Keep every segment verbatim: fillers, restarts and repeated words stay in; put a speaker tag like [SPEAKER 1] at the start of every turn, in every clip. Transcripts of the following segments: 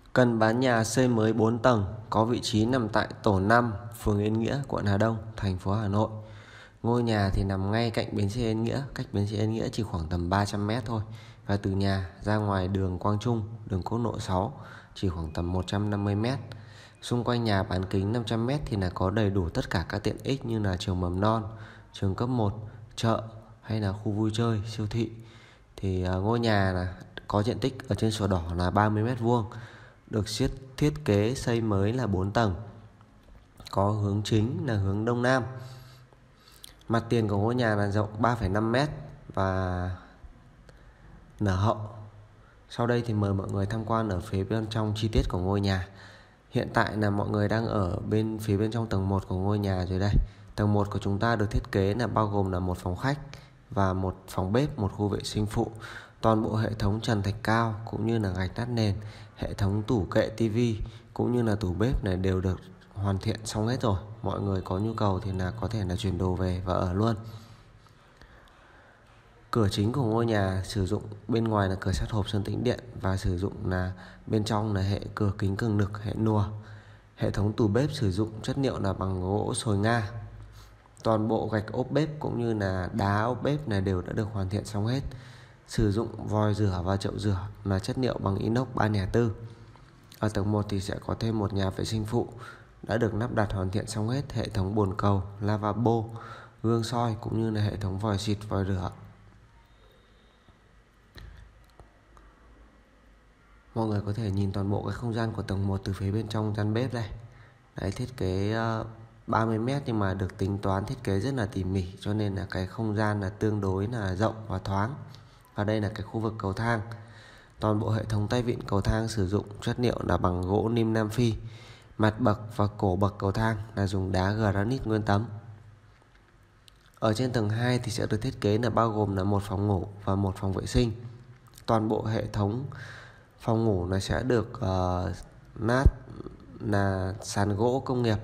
[SPEAKER 1] Cần bán nhà xây mới bốn tầng, có vị trí nằm tại tổ năm, phường Yên Nghĩa, quận Hà Đông, thành phố Hà Nội. Ngôi nhà thì nằm ngay cạnh bến xe Yên Nghĩa, cách bến xe Yên Nghĩa chỉ khoảng tầm ba trăm mét thôi. Và từ nhà ra ngoài đường Quang Trung, đường quốc lộ sáu chỉ khoảng tầm một trăm năm mươi mét. Xung quanh nhà bán kính năm trăm mét thì là có đầy đủ tất cả các tiện ích như là trường mầm non, trường cấp một, chợ hay là khu vui chơi, siêu thị. Thì uh, ngôi nhà là có diện tích ở trên sổ đỏ là ba mươi mét vuông, được thiết thiết kế xây mới là bốn tầng, có hướng chính là hướng đông nam. Mặt tiền của ngôi nhà là rộng ba phẩy năm mét và nở hậu. Sau đây thì mời mọi người tham quan ở phía bên trong chi tiết của ngôi nhà. Hiện tại là mọi người đang ở bên phía bên trong tầng một của ngôi nhà rồi đây. Tầng một của chúng ta được thiết kế là bao gồm là một phòng khách và một phòng bếp, một khu vệ sinh phụ. Toàn bộ hệ thống trần thạch cao cũng như là gạch lát nền, hệ thống tủ kệ tivi cũng như là tủ bếp này đều được hoàn thiện xong hết rồi. Mọi người có nhu cầu thì là có thể là chuyển đồ về và ở luôn. Cửa chính của ngôi nhà sử dụng bên ngoài là cửa sắt hộp sơn tĩnh điện và sử dụng là bên trong là hệ cửa kính cường lực, hệ nùa. Hệ thống tủ bếp sử dụng chất liệu là bằng gỗ sồi Nga. Toàn bộ gạch ốp bếp cũng như là đá ốp bếp này đều đã được hoàn thiện xong hết. Sử dụng vòi rửa và chậu rửa là chất liệu bằng inox ba không bốn. Ở tầng một thì sẽ có thêm một nhà vệ sinh phụ đã được lắp đặt hoàn thiện xong hết, hệ thống bồn cầu, lavabo, gương soi cũng như là hệ thống vòi xịt, vòi rửa. Mọi người có thể nhìn toàn bộ cái không gian của tầng một từ phía bên trong gian bếp đây. Đấy, thiết kế ba mươi mét nhưng mà được tính toán thiết kế rất là tỉ mỉ, cho nên là cái không gian là tương đối là rộng và thoáng. Và đây là cái khu vực cầu thang. Toàn bộ hệ thống tay vịn cầu thang sử dụng chất liệu là bằng gỗ nim Nam Phi. Mặt bậc và cổ bậc cầu thang là dùng đá granite nguyên tấm. Ở trên tầng hai thì sẽ được thiết kế là bao gồm là một phòng ngủ và một phòng vệ sinh. Toàn bộ hệ thống phòng ngủ này sẽ được uh, nát là sàn gỗ công nghiệp.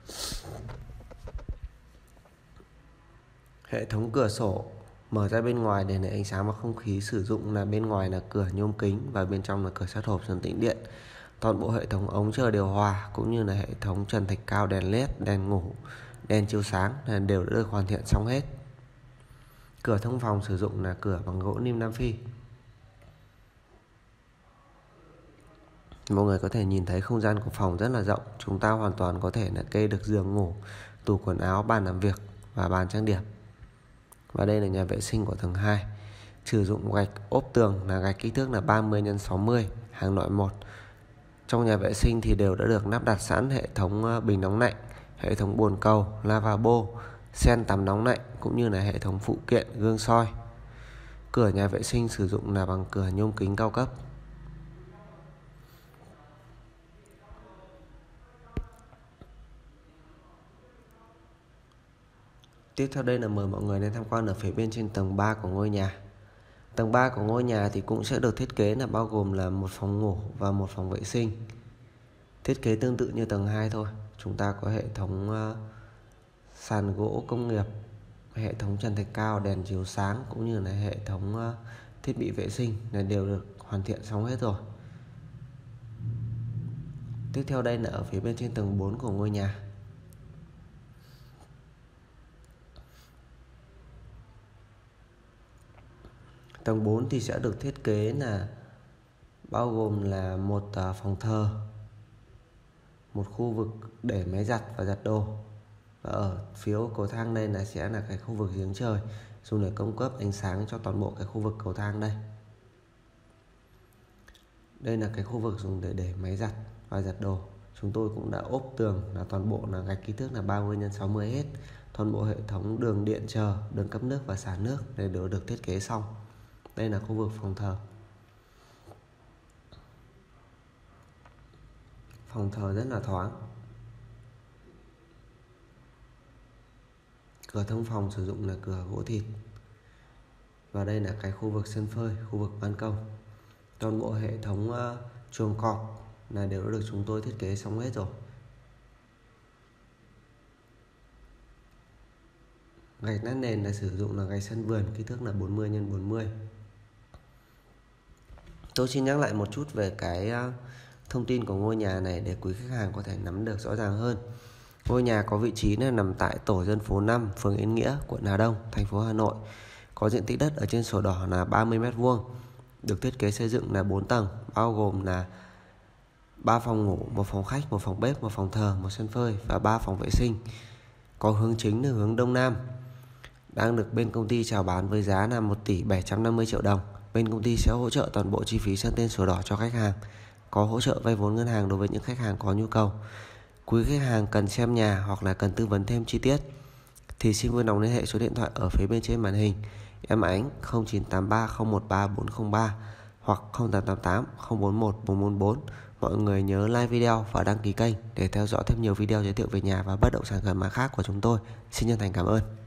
[SPEAKER 1] Hệ thống cửa sổ mở ra bên ngoài để lấy ánh sáng và không khí sử dụng là bên ngoài là cửa nhôm kính và bên trong là cửa sắt hộp sơn tĩnh điện. Toàn bộ hệ thống ống chờ điều hòa cũng như là hệ thống trần thạch cao, đèn led, đèn ngủ, đèn chiếu sáng là đều đã được hoàn thiện xong hết. Cửa thông phòng sử dụng là cửa bằng gỗ nim Nam Phi. Mọi người có thể nhìn thấy không gian của phòng rất là rộng. Chúng ta hoàn toàn có thể là kê được giường ngủ, tủ quần áo, bàn làm việc và bàn trang điểm. Và đây là nhà vệ sinh của tầng hai. Sử dụng gạch ốp tường là gạch kích thước là ba mươi nhân sáu mươi, hàng loại một. Trong nhà vệ sinh thì đều đã được lắp đặt sẵn hệ thống bình nóng lạnh, hệ thống bồn cầu, lavabo, sen tắm nóng lạnh cũng như là hệ thống phụ kiện, gương soi. Cửa nhà vệ sinh sử dụng là bằng cửa nhôm kính cao cấp. Tiếp theo đây là mời mọi người đến tham quan ở phía bên trên tầng ba của ngôi nhà. Tầng ba của ngôi nhà thì cũng sẽ được thiết kế là bao gồm là một phòng ngủ và một phòng vệ sinh. Thiết kế tương tự như tầng hai thôi. Chúng ta có hệ thống uh, sàn gỗ công nghiệp, hệ thống trần thạch cao, đèn chiếu sáng cũng như là hệ thống uh, thiết bị vệ sinh là đều được hoàn thiện xong hết rồi. Tiếp theo đây là ở phía bên trên tầng bốn của ngôi nhà. Tầng bốn thì sẽ được thiết kế là bao gồm là một phòng thờ, một khu vực để máy giặt và giặt đồ. Và ở phía cầu thang đây là sẽ là cái khu vực giếng trời dùng để cung cấp ánh sáng cho toàn bộ cái khu vực cầu thang đây. Đây là cái khu vực dùng để để máy giặt và giặt đồ. Chúng tôi cũng đã ốp tường là toàn bộ là gạch kích thước là ba mươi nhân sáu mươi hết. Toàn bộ hệ thống đường điện chờ, đường cấp nước và xả nước đều được, được thiết kế xong. Đây là khu vực phòng thờ. Phòng thờ rất là thoáng. Cửa thông phòng sử dụng là cửa gỗ thịt. Và đây là cái khu vực sân phơi, khu vực ban công. Toàn bộ hệ thống uh, chuồng cọp là đều đã được chúng tôi thiết kế xong hết rồi. Gạch lát nền là sử dụng là gạch sân vườn kích thước là bốn mươi nhân bốn mươi. Tôi xin nhắc lại một chút về cái thông tin của ngôi nhà này để quý khách hàng có thể nắm được rõ ràng hơn. Ngôi nhà có vị trí là nằm tại tổ dân phố năm, phường Yên Nghĩa, quận Hà Đông, thành phố Hà Nội. Có diện tích đất ở trên sổ đỏ là ba mươi mét vuông. Được thiết kế xây dựng là bốn tầng, bao gồm là ba phòng ngủ, một phòng khách, một phòng bếp, một phòng thờ, một sân phơi và ba phòng vệ sinh. Có hướng chính là hướng Đông Nam. Đang được bên công ty chào bán với giá là một tỷ bảy trăm năm mươi triệu đồng. Bên công ty sẽ hỗ trợ toàn bộ chi phí sang tên sổ đỏ cho khách hàng. Có hỗ trợ vay vốn ngân hàng đối với những khách hàng có nhu cầu. Quý khách hàng cần xem nhà hoặc là cần tư vấn thêm chi tiết thì xin vui lòng liên hệ số điện thoại ở phía bên trên màn hình. Em Ánh không chín tám ba không một ba bốn không ba hoặc không tám tám tám không bốn một bốn bốn bốn. Mọi người nhớ like video và đăng ký kênh để theo dõi thêm nhiều video giới thiệu về nhà và bất động sản gần mã khác của chúng tôi. Xin chân thành cảm ơn.